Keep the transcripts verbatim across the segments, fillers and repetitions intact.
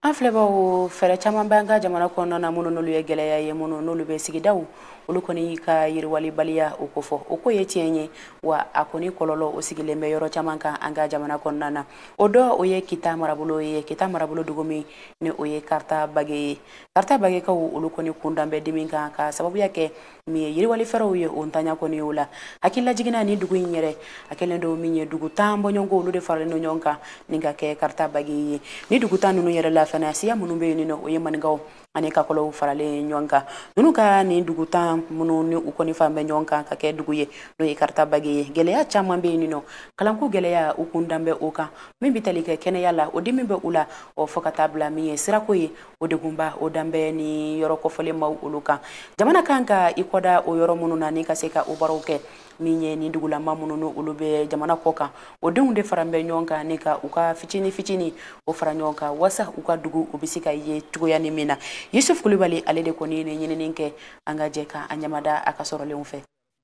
An filɛbaw fɛrɛ caman b'an ka jamana kɔnɔna na minnu n'olu ye gɛlɛya ye minnu n'olu bɛ sigidaw olu kɔni ka yiriwalibaliya o ko fɔ o ko ye tiɲɛ ye wa a kɔni kɔlɔlɔ o sigilen bɛ yɔrɔ caman kan an ka jamana kɔnɔna na o dɔ o ye Kita marabolo ye Kita marabolo dugu min ni o ye Karata Bage ye Karata Bagekaw olu kɔni kundan bɛ dimi kan ka sababuya kɛ min ye yiriwali fɛrɛw ye o ntanya kɔni o la hakilila jiginna ni dugu in yɛrɛ a kɛlen don min ye dugu tan bɔɲɔgɔnko olu de faralen don ɲɔgɔn kan ni ka kɛ Karata Bage ye ni dugu tan ninnu yɛrɛ la fana siya minnu bɛ yen nɔ o ye maninkaw ani kakɔlɔw faralen ɲɔgɔn kan ninnu ka nin dugu tan minnu ni u kɔni fan bɛ ɲɔgɔn kan ka kɛ dugu ye n'o ye Karata Bage ye gɛlɛya caman bɛ yen nɔ kalanko gɛlɛya u kun dan bɛ o kan min bɛ tali kɛ kɛnɛya la o dimi bɛ u la o fɔ ka taa bila min ye sirako ye o degunba o dan bɛ ni yɔrɔ kɔfɔlen ma olu kan jamana kan ka i kɔda o yɔrɔ minnu na ni ka se ka o baaraw kɛ min ye ni dugulama minnu no olu bɛ jamana kɔ kan o denw de fara bɛ ɲɔgɔn kan ni ka u ka fitini fitini o fara ɲɔgɔn kan wasa u ka dugu u bɛ se ka ye cogoya ni min na Yusuf Kulibali ale de kɔni ni ɲinini kɛ an ka jɛ ka an ɲamada a ka sɔrɔlenw fɛ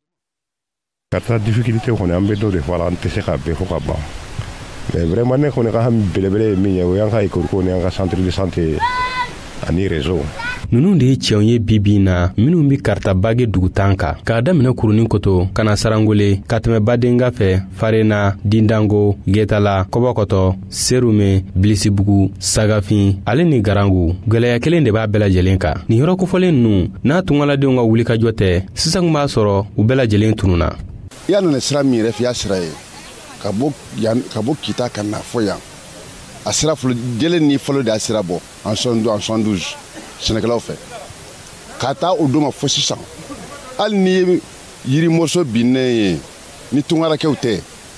Karata difficulté kɔni an bɛ dɔ de fɔ an tɛ se ka bɛɛ fɔ ka ban mais vraiment ne kɔni ka hami belebele ye min ye o y'an ka école ko ni an ka centre de santé ani réseau nunu de ye cɛw ye bibi na minnu bi Karata Bage dugu tan kan k'a daminɛ Kurunin Koto kana Sarangole ka tɛmɛ Badenga fɛ Farena Dindango Getala Kɔbɔkɔtɔ Serume Bilisibugu Sagafin ale ni Garangu gɛlɛya kelen de b'a bɛɛ lajɛlen kan ni yɔrɔ kofɔlen ninnu n'a tungaladenw ka wulikajɔ tɛ sisan b'a sɔrɔ u bɛɛ lajɛlen tununa ya nana sira min yɛrɛ fɛ ya sira ye ka bɔ ka bɔ Kita ka na fɔ yan a sira fɔlɔ jɛlen ni fɔlɔ de a sira bɔ en soixante-douze Sɛnɛkɛlaw fɛ ka taa o don ma fɔ sisan hali ni ye yirimɔso binnen ye ni tungarakɛw tɛ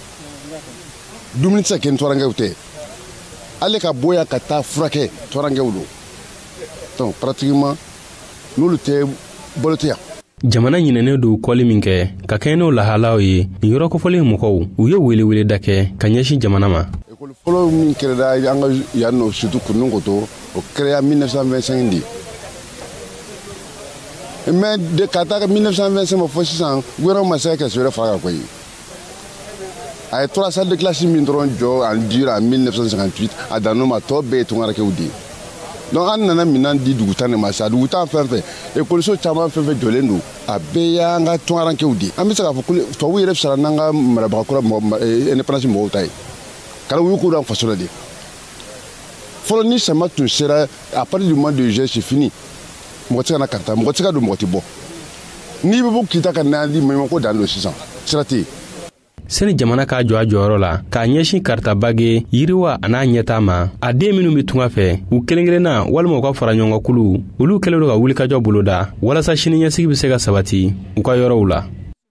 dumuni tɛ se ka kɛ ni tɔrankɛw tɛ ale ka bɔ yan ka taa furakɛ tɔrankɛw don donc pratiquement n'olu tɛ balo tɛ yan jamana ɲinɛnen don kɔli min kɛ ka kɛ n'o lahalaw ye nin yɔrɔ kofɔlen mɔgɔw u ye welewele da kɛ ka ɲɛsin jamana ma école fɔlɔ min kɛra an ka yan nɔ surtout Kurunin Koto o kɛra mille neuf cent vingt-cinq de mais de ka taa mille neuf cent vingt-cinq ma fɔ sisan gouvernement ma se ka kɛlɛ fara kan koyi a ye trois salles de classe min dɔrɔn jɔ en dur en mille neuf cent cinquante-huit a danno ma tɔ bɛɛ ye tungarakɛw de donc an nana minɛn di dugu tan de ma sa dugu tan fɛn fɛn écoliso caman fɛn fɛn jɔlen don a bɛɛ y'an ka tungarakɛw de an bɛ se k'a fɔ ko tubabuw yɛrɛ fisara n'an ka marabagakura indépendance mɔgɔw ta ye kala u y'u ko d'an faso la de fɔlɔ ni sama tun sera à partir du mois de juillet c'est fini mɔgɔ tɛ se ka na Karata mɔgɔ tɛ se ka don mɔgɔ tɛ bɔ n'i bɛ bɔ Kita ka na di maɲumako dan don sisan sira tɛ yen sani jamana k'a jɔ a jɔyɔrɔ la k'a ɲɛsin Karata Bage yiriwa a n'a ɲɛtaa ma a den minnu bɛ tunga fɛ u kelen kelenna walima u ka fara ɲɔgɔn kulu olu kɛlen don ka wulikajɔ boloda walasa sini ɲɛsigi bɛ se ka sabati u ka yɔrɔw la